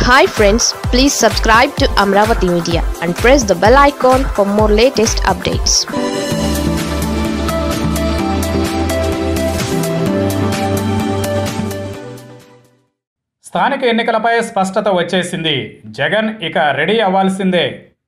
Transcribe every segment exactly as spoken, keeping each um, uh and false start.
Hi friends, please subscribe to Amaravathi Media and press the bell icon for more latest updates. స్థానిక ఎన్నికలపై స్పష్టత వచ్చేసింది. జగన్ ఇక ready అవ్వాల్సిందే.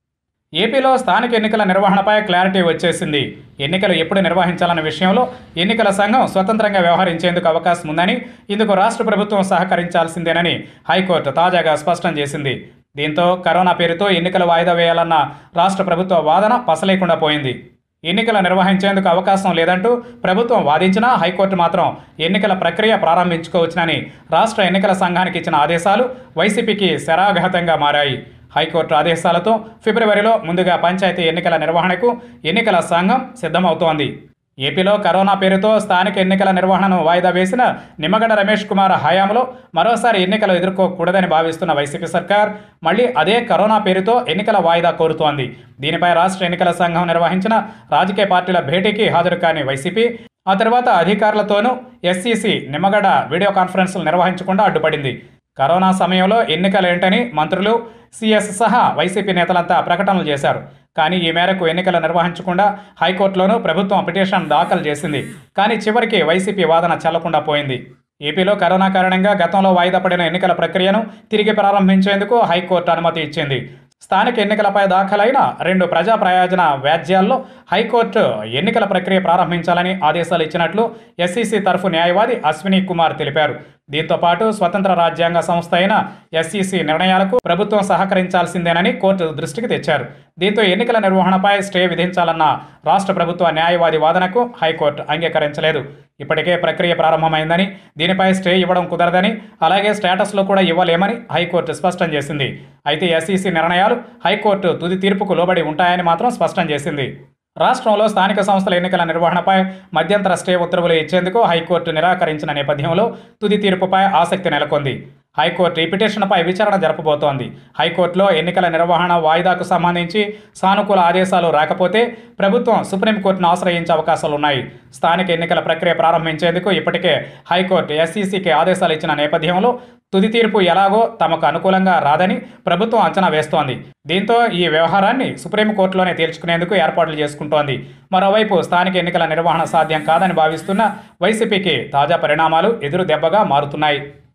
ఏపీలో స్థానిక ఎన్నికల నిర్వహణపై క్లారిటీ వచ్చేసింది. ఎన్నికలు ఎప్పుడు నిర్వహించాలన్న విషయంలో ఎన్నికల సంఘం స్వతంత్రంగా వ్యవహరించేందుకు అవకాశం ఉందని, ఇందుకు రాష్ట్ర ప్రభుత్వం సహకరించాల్సిందేనని హైకోర్టు తాజాగా స్పష్టం చేసింది. దీంతో కరోనా పేరుతో ఎన్నికలు వాయిదా వేయాలన్న రాష్ట్ర ప్రభుత్వ వాదన పసలేకుండా పోయింది. ఎన్నికలు నిర్వహించేందుకు అవకాశం లేదంటూ ప్రభుత్వం వాదించినా హైకోర్టు మాత్రం ఎన్నికల ప్రక్రియ ప్రారంభించుకోవచ్చునని రాష్ట్ర ఎన్నికల సంఘానికి ఇచ్చిన ఆదేశాలు వైసీపీకి శరాఘాతంగా మారాయి. హైకోర్టు ఆదేశాలతో ఫిబ్రవరిలో ముందుగా పంచాయతీ ఎన్నికల నిర్వహణకు ఎన్నికల సంఘం సిద్ధమవుతోంది. ఏపీలో కరోనా పేరుతో స్థానిక ఎన్నికల నిర్వహణను వాయిదా వేసిన నిమ్మగడ్డ రమేష్ కుమార్ హయాంలో మరోసారి ఎన్నికలు ఎదుర్కోకూడదని భావిస్తున్న వైసీపీ సర్కార్ మళ్లీ అదే కరోనా పేరుతో ఎన్నికల వాయిదా కోరుతోంది. దీనిపై రాష్ట్ర ఎన్నికల సంఘం నిర్వహించిన రాజకీయ పార్టీల భేటీకి హాజరు కాని వైసీపీ ఆ తర్వాత అధికారులతోనూ ఎస్సీసీ నిమ్మగడ్డ వీడియో కాన్ఫరెన్స్లు నిర్వహించకుండా అడ్డుపడింది. కరోనా సమయంలో ఎన్నికలేంటని మంత్రులు, సీఎస్ సహా వైసీపీ నేతలంతా ప్రకటనలు చేశారు. కానీ ఈ మేరకు ఎన్నికలు నిర్వహించకుండా హైకోర్టులోనూ ప్రభుత్వం పిటిషన్ దాఖలు చేసింది. కానీ చివరికి వైసీపీ వాదన చెల్లకుండా పోయింది. ఏపీలో కరోనా కారణంగా గతంలో వాయిదా పడిన ఎన్నికల ప్రక్రియను తిరిగి ప్రారంభించేందుకు హైకోర్టు అనుమతి ఇచ్చింది. స్థానిక ఎన్నికలపై దాఖలైన రెండు ప్రజా ప్రయోజన వ్యాజ్యాల్లో హైకోర్టు ఎన్నికల ప్రక్రియ ప్రారంభించాలని ఆదేశాలు ఇచ్చినట్లు ఎస్సీసీ తరఫు న్యాయవాది అశ్విని కుమార్ తెలిపారు. దీంతో పాటు స్వతంత్ర రాజ్యాంగ సంస్థ అయిన ఎస్సీసీ నిర్ణయాలకు ప్రభుత్వం సహకరించాల్సిందేనని కోర్టు దృష్టికి తెచ్చారు. దీంతో ఎన్నికల నిర్వహణపై స్టే విధించాలన్న రాష్ట్ర ప్రభుత్వ న్యాయవాది వాదనకు హైకోర్టు అంగీకరించలేదు. ఇప్పటికే ప్రక్రియ ప్రారంభమైందని, దీనిపై స్టే ఇవ్వడం కుదరదని, అలాగే స్టేటస్లో కూడా ఇవ్వలేమని హైకోర్టు స్పష్టం చేసింది. అయితే ఎస్సీసీ నిర్ణయాలు హైకోర్టు తుది తీర్పుకు లోబడి ఉంటాయని మాత్రం స్పష్టం చేసింది. రాష్ట్రంలో స్థానిక సంస్థల ఎన్నికల నిర్వహణపై మధ్యంతర స్టే ఉత్తర్వులు ఇచ్చేందుకు హైకోర్టు నిరాకరించిన నేపథ్యంలో తుది తీర్పుపై ఆసక్తి నెలకొంది. హైకోర్టు ఈ పిటిషన్పై విచారణ జరపబోతోంది. హైకోర్టులో ఎన్నికల నిర్వహణ వాయిదాకు సంబంధించి సానుకూల ఆదేశాలు రాకపోతే ప్రభుత్వం సుప్రీంకోర్టును ఆశ్రయించే అవకాశాలున్నాయి. స్థానిక ఎన్నికల ప్రక్రియ ప్రారంభించేందుకు ఇప్పటికే హైకోర్టు ఎస్సీసీకి ఆదేశాలు ఇచ్చిన నేపథ్యంలో తుది తీర్పు ఎలాగో తమకు అనుకూలంగా రాదని ప్రభుత్వం అంచనా వేస్తోంది. దీంతో ఈ వ్యవహారాన్ని సుప్రీంకోర్టులోనే తేల్చుకునేందుకు ఏర్పాట్లు చేసుకుంటోంది. మరోవైపు స్థానిక ఎన్నికల నిర్వహణ సాధ్యం కాదని భావిస్తున్న వైసీపీకి తాజా పరిణామాలు ఎదురు దెబ్బగా మారుతున్నాయి.